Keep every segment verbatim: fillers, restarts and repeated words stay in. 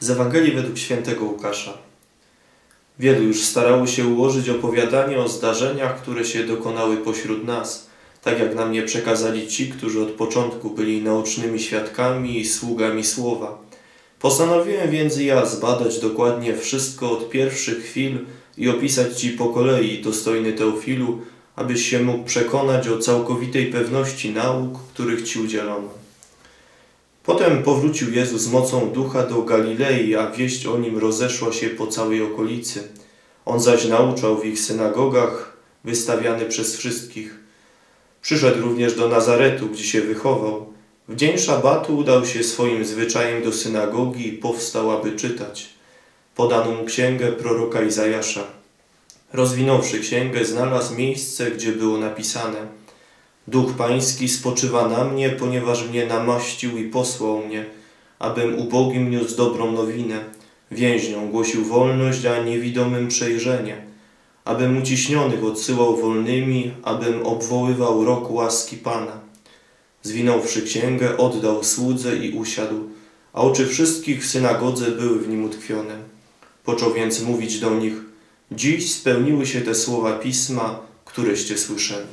Z Ewangelii według świętego Łukasza. Wielu już starało się ułożyć opowiadanie o zdarzeniach, które się dokonały pośród nas, tak jak nam je przekazali ci, którzy od początku byli naocznymi świadkami i sługami słowa. Postanowiłem więc ja zbadać dokładnie wszystko od pierwszych chwil i opisać ci po kolei, dostojny Teofilu, abyś się mógł przekonać o całkowitej pewności nauk, których ci udzielono. Potem powrócił Jezus mocą ducha do Galilei, a wieść o nim rozeszła się po całej okolicy. On zaś nauczał w ich synagogach, wystawiany przez wszystkich. Przyszedł również do Nazaretu, gdzie się wychował. W dzień szabatu udał się swoim zwyczajem do synagogi i powstał, aby czytać. Podano mu księgę proroka Izajasza. Rozwinąwszy księgę, znalazł miejsce, gdzie było napisane: Duch Pański spoczywa na mnie, ponieważ mnie namaścił i posłał mnie, abym ubogim niósł dobrą nowinę, więźniom głosił wolność, a niewidomym przejrzenie, abym uciśnionych odsyłał wolnymi, abym obwoływał rok łaski Pana. Zwinąwszy księgę, oddał słudze i usiadł, a oczy wszystkich w synagodze były w nim utkwione. Począł więc mówić do nich: Dziś spełniły się te słowa Pisma, któreście słyszeli.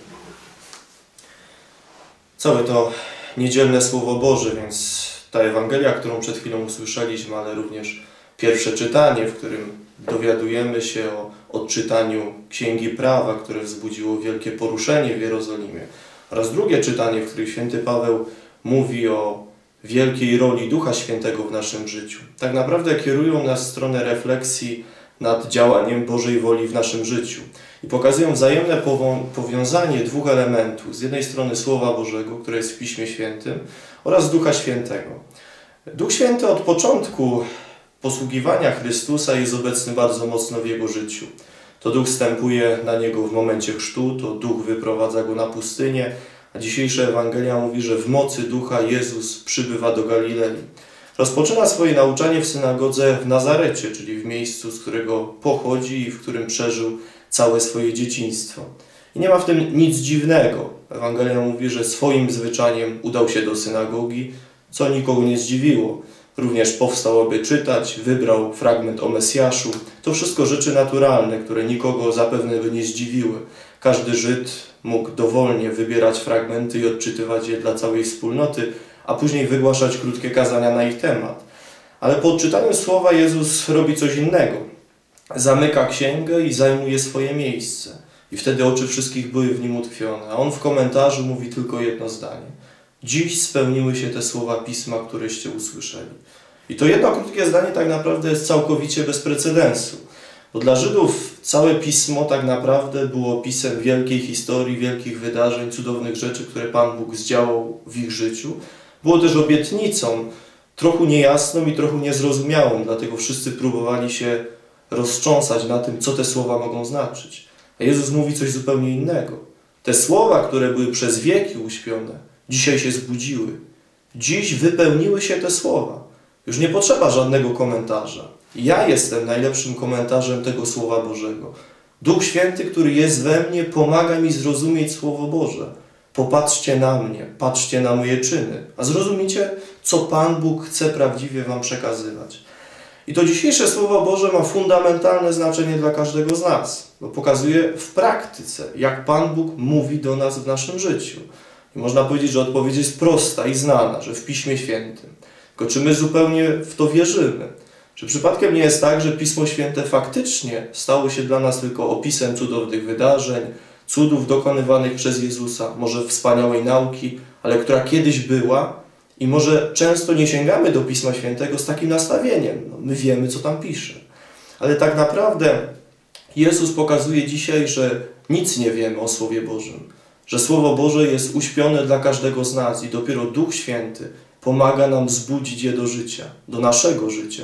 Całe to niedzielne Słowo Boże, więc ta Ewangelia, którą przed chwilą usłyszeliśmy, ale również pierwsze czytanie, w którym dowiadujemy się o odczytaniu Księgi Prawa, które wzbudziło wielkie poruszenie w Jerozolimie, oraz drugie czytanie, w którym święty Paweł mówi o wielkiej roli Ducha Świętego w naszym życiu. Tak naprawdę kierują nas w stronę refleksji nad działaniem Bożej woli w naszym życiu i pokazują wzajemne powiązanie dwóch elementów. Z jednej strony Słowa Bożego, które jest w Piśmie Świętym, oraz Ducha Świętego. Duch Święty od początku posługiwania Chrystusa jest obecny bardzo mocno w Jego życiu. To Duch wstępuje na Niego w momencie chrztu, to Duch wyprowadza Go na pustynię, a dzisiejsza Ewangelia mówi, że w mocy Ducha Jezus przybywa do Galilei. Rozpoczyna swoje nauczanie w synagodze w Nazarecie, czyli w miejscu, z którego pochodzi i w którym przeżył całe swoje dzieciństwo. I nie ma w tym nic dziwnego. Ewangelia mówi, że swoim zwyczajem udał się do synagogi, co nikogo nie zdziwiło. Również powstał, aby czytać, wybrał fragment o Mesjaszu. To wszystko rzeczy naturalne, które nikogo zapewne by nie zdziwiły. Każdy Żyd mógł dowolnie wybierać fragmenty i odczytywać je dla całej wspólnoty, a później wygłaszać krótkie kazania na ich temat. Ale po odczytaniu słowa Jezus robi coś innego. Zamyka księgę i zajmuje swoje miejsce. I wtedy oczy wszystkich były w nim utkwione. A on w komentarzu mówi tylko jedno zdanie: Dziś spełniły się te słowa Pisma, któreście usłyszeli. I to jedno krótkie zdanie tak naprawdę jest całkowicie bez precedensu. Bo dla Żydów całe Pismo tak naprawdę było opisem wielkiej historii, wielkich wydarzeń, cudownych rzeczy, które Pan Bóg zdziałał w ich życiu. Było też obietnicą, trochę niejasną i trochę niezrozumiałą, dlatego wszyscy próbowali się roztrząsać na tym, co te słowa mogą znaczyć. A Jezus mówi coś zupełnie innego. Te słowa, które były przez wieki uśpione, dzisiaj się zbudziły. Dziś wypełniły się te słowa. Już nie potrzeba żadnego komentarza. Ja jestem najlepszym komentarzem tego Słowa Bożego. Duch Święty, który jest we mnie, pomaga mi zrozumieć Słowo Boże. Popatrzcie na mnie, patrzcie na moje czyny, a zrozumiecie, co Pan Bóg chce prawdziwie wam przekazywać. I to dzisiejsze Słowo Boże ma fundamentalne znaczenie dla każdego z nas, bo pokazuje w praktyce, jak Pan Bóg mówi do nas w naszym życiu. I można powiedzieć, że odpowiedź jest prosta i znana, że w Piśmie Świętym. Tylko czy my zupełnie w to wierzymy? Czy przypadkiem nie jest tak, że Pismo Święte faktycznie stało się dla nas tylko opisem cudownych wydarzeń, cudów dokonywanych przez Jezusa, może wspaniałej nauki, ale która kiedyś była i może często nie sięgamy do Pisma Świętego z takim nastawieniem. No, my wiemy, co tam pisze. Ale tak naprawdę Jezus pokazuje dzisiaj, że nic nie wiemy o Słowie Bożym, że Słowo Boże jest uśpione dla każdego z nas i dopiero Duch Święty pomaga nam zbudzić je do życia, do naszego życia.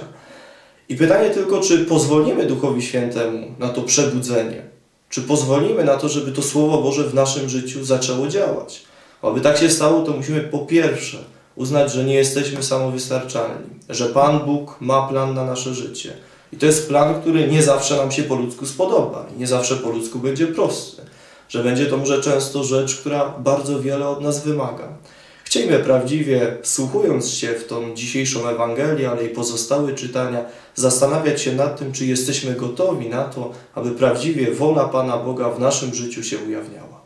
I pytanie tylko, czy pozwolimy Duchowi Świętemu na to przebudzenie? Czy pozwolimy na to, żeby to Słowo Boże w naszym życiu zaczęło działać? Aby tak się stało, to musimy po pierwsze uznać, że nie jesteśmy samowystarczalni, że Pan Bóg ma plan na nasze życie. I to jest plan, który nie zawsze nam się po ludzku spodoba i nie zawsze po ludzku będzie prosty. Że będzie to może często rzecz, która bardzo wiele od nas wymaga. Chciejmy prawdziwie, wsłuchując się w tą dzisiejszą Ewangelię, ale i pozostałe czytania, zastanawiać się nad tym, czy jesteśmy gotowi na to, aby prawdziwie wola Pana Boga w naszym życiu się ujawniała.